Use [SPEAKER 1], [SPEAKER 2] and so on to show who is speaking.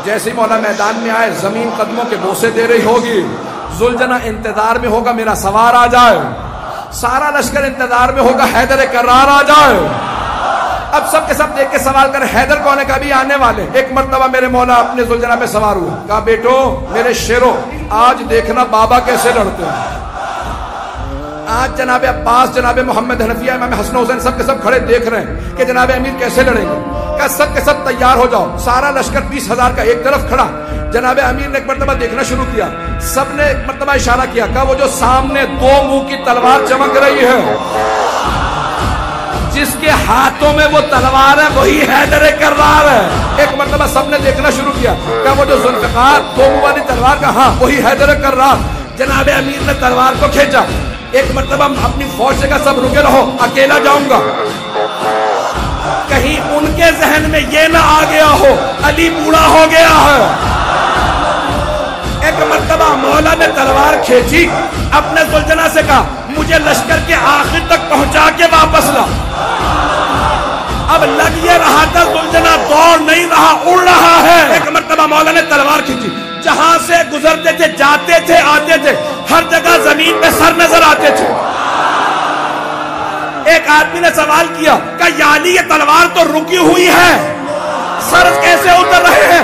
[SPEAKER 1] جیسے ہی مولا میدان میں آئے زمین قدموں کے بوسے دے رہی ہوگی، ذوالجناح انتظار میں ہوگا میرا سوار آ جائے، سارا لشکر انتظار میں ہوگا حیدر کرار آ جائے۔ اب سب کے سب دیکھ کے سوال کرے حیدر کون ہے؟ کہا بھی آنے والے۔ ایک مرتبہ میرے مولا اپنے ذوالجناح پہ سوار ہوئے، کہا بیٹو میرے شیرو آج دیکھنا بابا کیسے لڑتے ہیں۔ آج جناب عباس، جناب محمد حنفیہ، امام حسن حسین سب کے سب کھڑے دیکھ رہے ہیں کہ جناب امیر کیسے لڑیں گے۔ کہا سب کے سب تیار ہو جاؤ، سارا لشکر 20,000 کا ایک طرف کھڑا۔ جناب امیر نے ایک مرتبہ دیکھنا شروع کیا، سب نے ایک مرتبہ اشارہ کیا، کہا وہ جو سامنے دو منہ کی تلوار چمک رہی ہے، جس کے ہاتھوں میں وہ تلوار ہے وہی حیدر کرار ہے۔ ایک مرتبہ سب نے دیکھنا شروع کیا، کہا وہ جو ذوالفقار دو منہ والی تلوار کا، ہاں وہی حیدر کرار۔ جناب امیر نے تلوار کو کھینچا، ایک مرتبہ اپنی فوج سے کہا سب رکے رہو، اکیلا جاؤں گا، کہیں ان کے ذہن میں یہ نہ آ گیا ہو علی بوڑھا ہو گیا ہے۔ ایک مرتبہ مولا نے تلوار کھینچی، اپنے ذوالجناح سے کہا مجھے لشکر کے آخر تک پہنچا کے واپس لا۔ اب لگ یہ رہا تھا ذوالجناح دوڑ نہیں رہا، اڑ رہا ہے۔ ایک مرتبہ مولا نے تلوار کھینچی، جہاں سے گزرتے تھے، جاتے تھے، آتے تھے، ہر جگہ زمین پہ سر نظر آتے تھے۔ ایک آدمی نے سوال کیا کہ یا علی یہ تلوار تو رکی ہوئی ہے، سر کیسے اتر رہے ہیں؟